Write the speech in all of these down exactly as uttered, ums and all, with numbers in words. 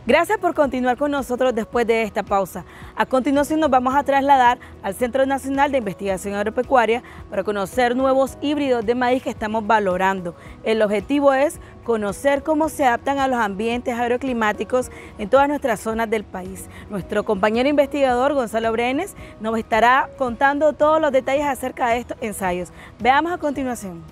Gracias por continuar con nosotros después de esta pausa. A continuación nos vamos a trasladar al Centro Nacional de Investigación Agropecuaria para conocer nuevos híbridos de maíz que estamos valorando. El objetivo es conocer cómo se adaptan a los ambientes agroclimáticos en todas nuestras zonas del país. Nuestro compañero investigador Gonzalo Brenes nos estará contando todos los detalles acerca de estos ensayos. Veamos a continuación.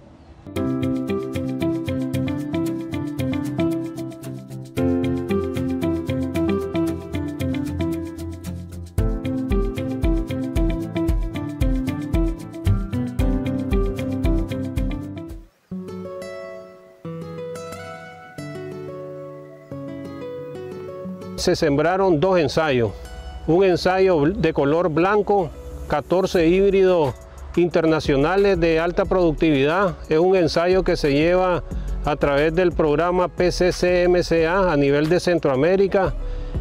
Se sembraron dos ensayos, un ensayo de color blanco, catorce híbridos internacionales de alta productividad. Es un ensayo que se lleva a través del programa P C C M C A a nivel de Centroamérica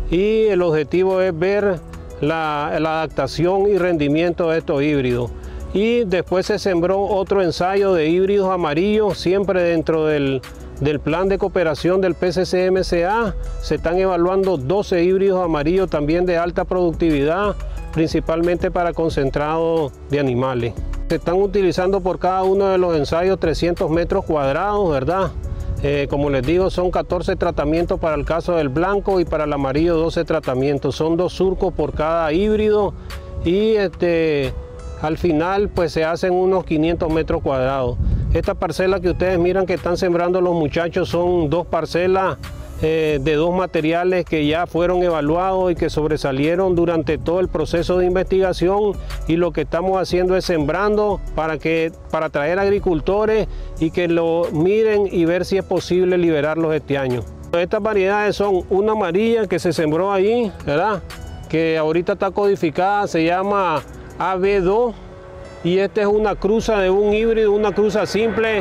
y el objetivo es ver la, la adaptación y rendimiento de estos híbridos. Y después se sembró otro ensayo de híbridos amarillos, siempre dentro del Del plan de cooperación del P C C M C A. Se están evaluando doce híbridos amarillos también de alta productividad, principalmente para concentrado de animales. Se están utilizando por cada uno de los ensayos trescientos metros cuadrados, ¿verdad? Eh, como les digo, son catorce tratamientos para el caso del blanco y para el amarillo doce tratamientos. Son dos surcos por cada híbrido y este, al final pues se hacen unos quinientos metros cuadrados. Esta parcela que ustedes miran que están sembrando los muchachos son dos parcelas eh, de dos materiales que ya fueron evaluados y que sobresalieron durante todo el proceso de investigación, y lo que estamos haciendo es sembrando para, que, para atraer agricultores y que lo miren y ver si es posible liberarlos este año. Estas variedades son una amarilla que se sembró ahí, ¿verdad? Que ahorita está codificada, se llama A B dos. Y esta es una cruza de un híbrido, una cruza simple,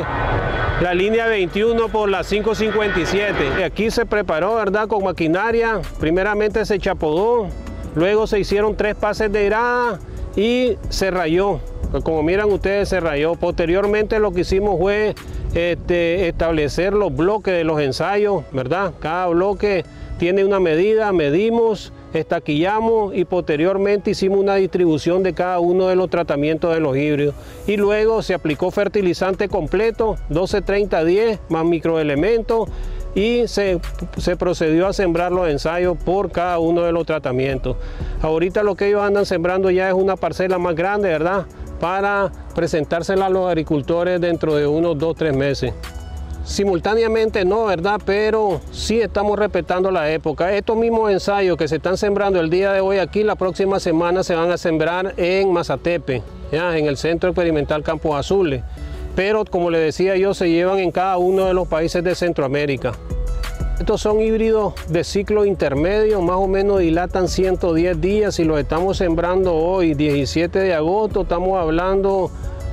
la línea veintiuno por la cinco cincuenta y siete. Aquí se preparó, ¿verdad?, con maquinaria. Primeramente se chapodó, luego se hicieron tres pases de grada y se rayó. Como miran ustedes, se rayó. Posteriormente lo que hicimos fue este, establecer los bloques de los ensayos, ¿verdad? Cada bloque tiene una medida, medimos, estaquillamos y posteriormente hicimos una distribución de cada uno de los tratamientos de los híbridos. Y luego se aplicó fertilizante completo, doce treinta diez más microelementos, y se, se procedió a sembrar los ensayos por cada uno de los tratamientos. Ahorita lo que ellos andan sembrando ya es una parcela más grande, ¿verdad?, para presentársela a los agricultores dentro de unos dos, tres meses. Simultáneamente no, ¿verdad? Pero sí estamos respetando la época. Estos mismos ensayos que se están sembrando el día de hoy aquí, la próxima semana se van a sembrar en Mazatepe, ¿ya?, en el Centro Experimental Campos Azules. Pero como les decía yo, se llevan en cada uno de los países de Centroamérica. Estos son híbridos de ciclo intermedio, más o menos dilatan ciento diez días. Si los estamos sembrando hoy, diecisiete de agosto, estamos hablando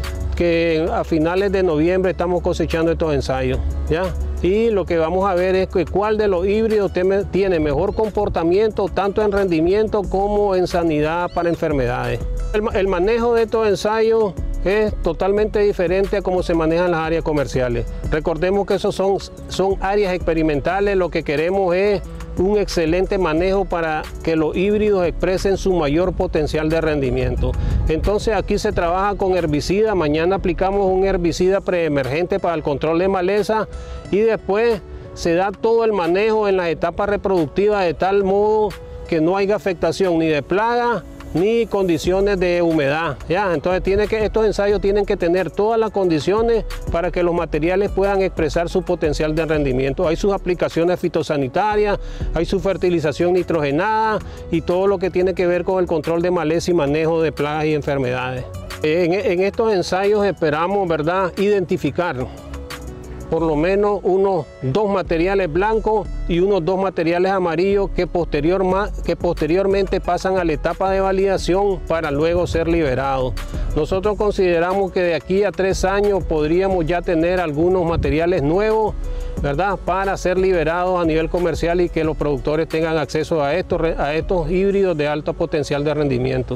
que a finales de noviembre estamos cosechando estos ensayos, ¿ya? Y lo que vamos a ver es que cuál de los híbridos tiene mejor comportamiento, tanto en rendimiento como en sanidad para enfermedades. El, el manejo de estos ensayos es totalmente diferente a cómo se manejan las áreas comerciales. Recordemos que esos son, son áreas experimentales. Lo que queremos es un excelente manejo para que los híbridos expresen su mayor potencial de rendimiento. Entonces aquí se trabaja con herbicida. Mañana aplicamos un herbicida preemergente para el control de maleza y después se da todo el manejo en las etapas reproductivas de tal modo que no haya afectación ni de plaga ni condiciones de humedad, ¿ya? Entonces tiene que, estos ensayos tienen que tener todas las condiciones para que los materiales puedan expresar su potencial de rendimiento. Hay sus aplicaciones fitosanitarias, hay su fertilización nitrogenada y todo lo que tiene que ver con el control de maleza y manejo de plagas y enfermedades. En, en estos ensayos esperamos, ¿verdad?, identificar por lo menos unos dos materiales blancos y unos dos materiales amarillos que, posterior, que posteriormente pasan a la etapa de validación para luego ser liberados. Nosotros consideramos que de aquí a tres años podríamos ya tener algunos materiales nuevos, ¿verdad?, para ser liberados a nivel comercial y que los productores tengan acceso a estos, a estos híbridos de alto potencial de rendimiento.